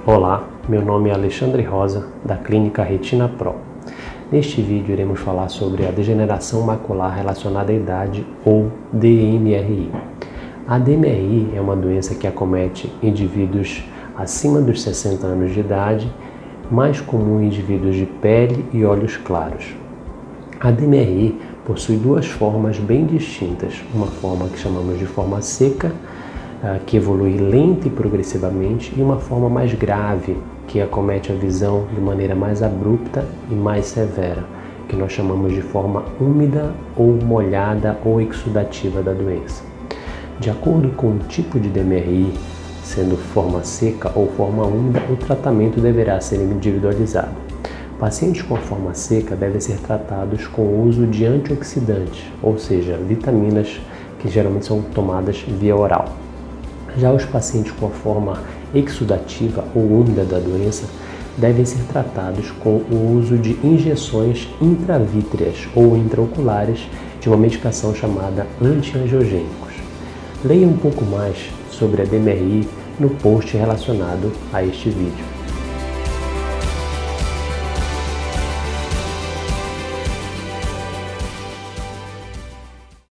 Olá, meu nome é Alexandre Rosa, da Clínica Retina Pro. Neste vídeo iremos falar sobre a degeneração macular relacionada à idade ou DMRI. A DMRI é uma doença que acomete indivíduos acima dos 60 anos de idade, mais comum em indivíduos de pele e olhos claros. A DMRI possui duas formas bem distintas, uma forma que chamamos de forma seca, que evolui lenta e progressivamente, e uma forma mais grave, que acomete a visão de maneira mais abrupta e mais severa, que nós chamamos de forma úmida ou molhada ou exudativa da doença. De acordo com o tipo de DMRI, sendo forma seca ou forma úmida, o tratamento deverá ser individualizado. Pacientes com a forma seca devem ser tratados com o uso de antioxidantes, ou seja, vitaminas que geralmente são tomadas via oral. Já os pacientes com a forma exudativa ou úmida da doença devem ser tratados com o uso de injeções intravítreas ou intraoculares de uma medicação chamada antiangiogênicos. Leia um pouco mais sobre a DMRI no post relacionado a este vídeo.